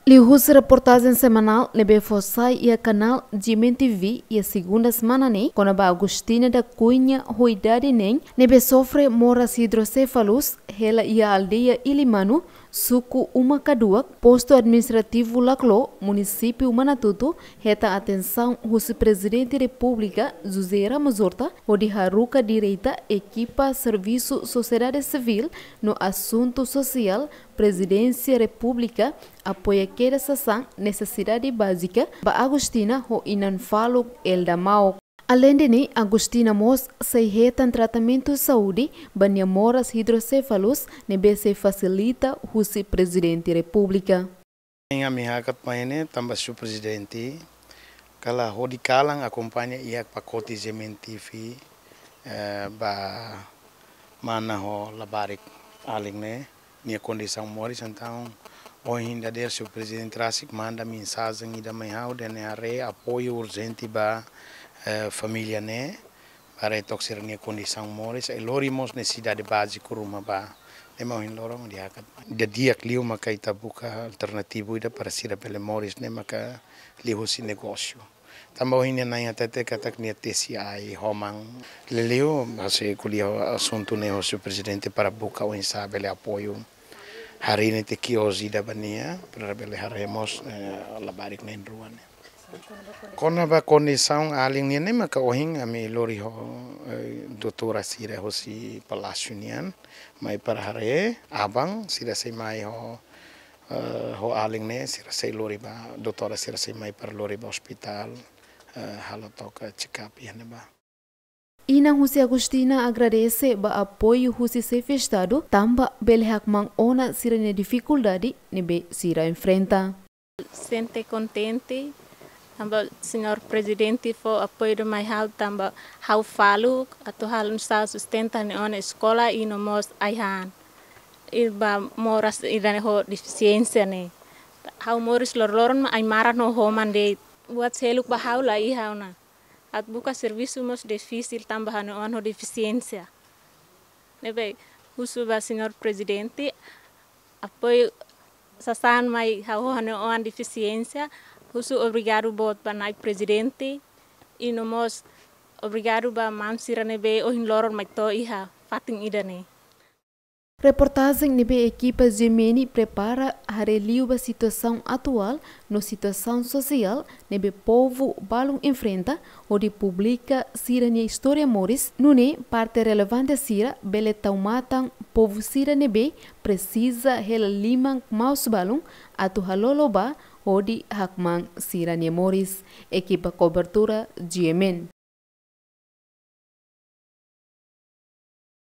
Lihus reportagem semanal nebe Fossai e a canal GMN TV e a segunda semana nem quando a Agostina da Cunha Ruidade nem nebe sofre moras hidrocefalos ela e a aldeia Ilimanu suku uma kadua posto administrativo Laclo município Manatuto reta atenção o presidente da República José Ramos Horta o de Haruka direita equipa serviço sociedade civil no assunto social presidência República apoia queda sação necessidade básica ba Agostina ho inan falo el damao. Além de Agostina mos se retan tratamento de saúde banha moras hidrocefalos nebe se facilita o presidente República. Em amihakat paine tambah su presidente kala hodi kalang acompanha ia pacote gementifi ba mana ho labarik aling ne minha condição moris então hoje ainda der seu presidente Rasik manda mensagem ida manhã de are apoio urgente ba família né para toxer minha condição moris e lorimos necessidade básica rumah ba memang in lorong dia akan dia kliu maka ita buka alternativo ida para sira pele moris ne maka liu si negócio tambah ini nanya tete katak nia TCI homang leleu hasil kuliah assunto ne o seu presidente para buka o insabele apoio hari ini te kiosi da bania para bele haremos labarik na ruan kona ba condição aling ni maka ohing ami lori ho doutora sira ho si palacio nian mai para hare abang sira sei mai ho aling ne sira sei lori ba doutora sira sei mai para lori ba hospital halo toka check up yan ba. Ina José Agostina agradece ba apoio José Sefe Estado tamba belhak mang ona sirene dificuldade nebe sira enfrenta. Sente contente tamba senhor presidente for apoio do mai hal tamba how falo atau hal nusa sustenta ne ona escola e no mos aihan ba moras irane ho deficiência ne how moris lorloron ai mara no ho mande buat seluk ba how la ihauna at buka serviço mos difícil tambahan on deficiência nebe husu ba senhor presidente apoio sasan mai how on deficiência husu obrigado bot banai presidente e nomos obrigado ba mam siranebe o hin loron mai to iha fating idane. Reportagem nebe equipa Gemini prepara a relio a situação atual no situação social nebe povo balum enfrenta onde publica sirania história moris nune parte relevante sira bele taumatan povo sira nebe precisa hela limang maus balum atu haloloba onde hakman sirania moris equipa cobertura GMN.